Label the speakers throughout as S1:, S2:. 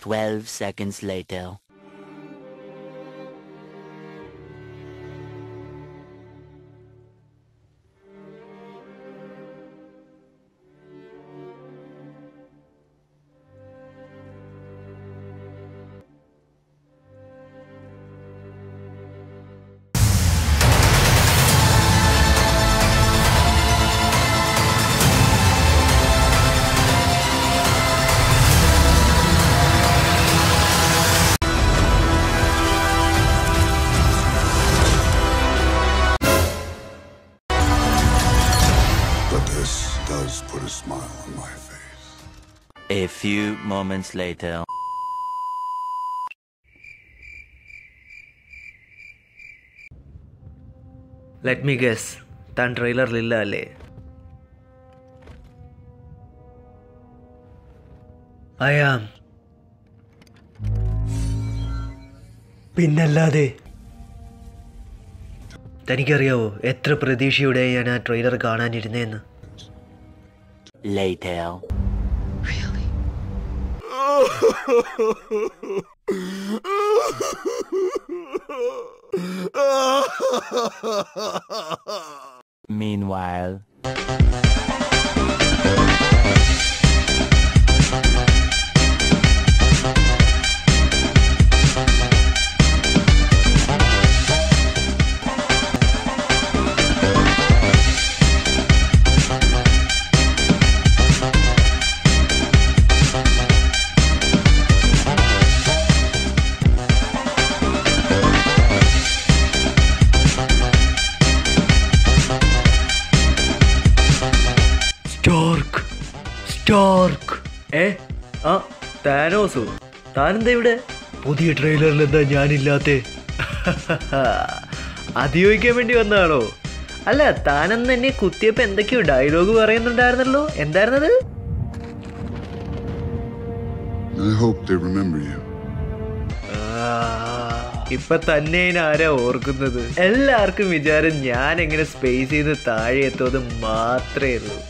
S1: 12 seconds later.
S2: Put a smile on my face.
S1: A few moments later.
S3: Let me guess. Tan trailer lilla alle. I am. പിന്നല്ലാതെ തനിക്കറിയാവോ എത്ര പ്രതീക്ഷയോടെ ഞാൻ ആ trailer കാണാനിരുന്നേന്ന്?
S1: Later.
S2: Really?
S1: Meanwhile.
S3: Stark. Thanos താനെന്താ ഇവിടെ? പുതിയ ട്രെയിലറിൽ എന്താ ഞാനില്ലാത്തെ? അത് ചോദിക്കാൻ വേണ്ടി വന്നതാണോ? അല്ല, താനെന്ന് എന്നെ കുത്തിയപ്പോ എന്തൊക്കെയോ ഡയലോഗ് പറയുന്നുണ്ടായിരുന്നല്ലോ, എന്തായിരുന്നത്? ഇപ്പൊ തന്നെ ആരാ ഓർക്കുന്നത്? എല്ലാവർക്കും വിചാരം ഞാൻ എങ്ങനെ സ്പേസ് ചെയ്ത് താഴെ എത്തുന്നത് മാത്രമേ ഉള്ളൂ.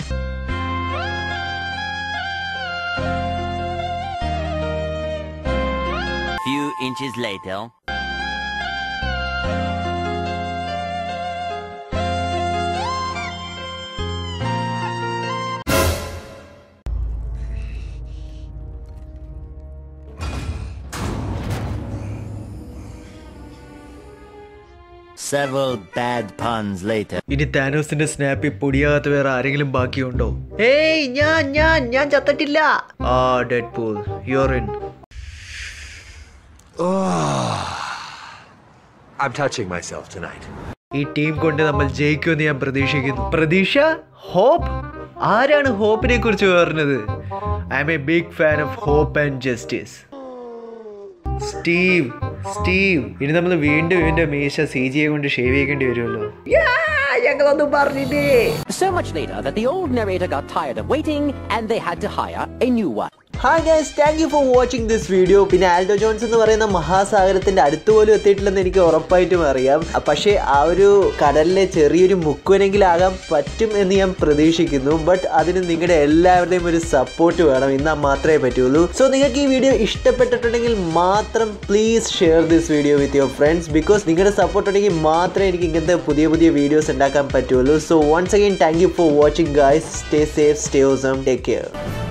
S1: Few inches later. Several bad puns later.
S3: ഇനി താനോസിന്റെ സ്നാപ്പിൽ പൊടിയാകാത്ത വേറെ ആരെങ്കിലും ബാക്കിയുണ്ടോ? ഏയ് ഞാൻ ചത്തിട്ടില്ല. Deadpool, you're in.
S4: I'm touching myself tonight.
S3: ഈ ടീം കൊണ്ട് നമ്മൾ ജയിക്കുമെന്ന് ഞാൻ പ്രതീക്ഷിക്കുന്നു. പ്രതീക്ഷ? ഹോപ്പ്? ആരാണ് ഹോപ്പിനെ കുറിച്ച് പറഞ്ഞത്? I'm a big fan of hope and justice. Steve ഇനി നമ്മൾ വീണ്ടും ഇവന്റെ മീശ CGI കൊണ്ട് ഷേവ് ചെയ്യേണ്ടി വരുമല്ലോ. ഞങ്ങളൊന്നും പറഞ്ഞില്ലേ?
S5: So much later that the old narrator got tired of waiting and they had to hire a new one.
S3: Hi guys, thank you for watching this video. പിന്നെ ആൽഡോ ജോൺസ് എന്ന് പറയുന്ന മഹാസാഗരത്തിന്റെ അടുത്ത് പോലും എത്തിയിട്ടില്ലെന്ന് എനിക്ക് ഉറപ്പായിട്ടും അറിയാം. പക്ഷേ ആ ഒരു കടലിലെ ചെറിയൊരു മുക്കുവനെങ്കിലാകാൻ പറ്റും എന്ന് ഞാൻ പ്രതീക്ഷിക്കുന്നു. ബട്ട് അതിന് നിങ്ങളുടെ എല്ലാവരുടെയും ഒരു സപ്പോർട്ട് വേണം, എന്നാൽ മാത്രമേ പറ്റുള്ളൂ. സോ നിങ്ങൾക്ക് ഈ വീഡിയോ ഇഷ്ടപ്പെട്ടിട്ടുണ്ടെങ്കിൽ മാത്രം please share this video with your friends. Because നിങ്ങളുടെ സപ്പോർട്ട് ഉണ്ടെങ്കിൽ മാത്രമേ എനിക്ക് ഇങ്ങനത്തെ പുതിയ വീഡിയോസ് ഉണ്ടാക്കാൻ പറ്റുള്ളൂ. So once again thank you for watching guys. Stay safe, stay awesome, take care.